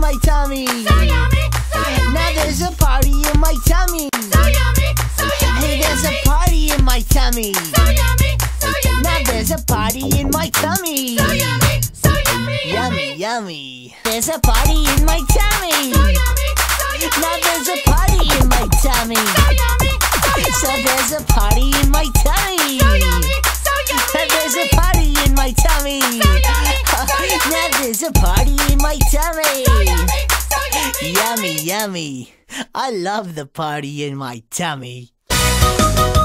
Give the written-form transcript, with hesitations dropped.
my tummy. So yummy, so yummy. Now there's a party in my tummy. So yummy, so yummy. Hey, there's a party in my tummy. So yummy, so yummy. Now there's a party in my tummy. So yummy, so yummy. Yummy, yummy. There's a party in my tummy. So yummy, so yummy. Now there's a party in my tummy. So yummy, so yummy. So there's a party in my tummy. So yummy, so yummy. There's a party in my tummy. So yummy, so yummy. Now there's a party in my tummy. So yummy, so yummy. Yummy, yummy. I love the party in my tummy.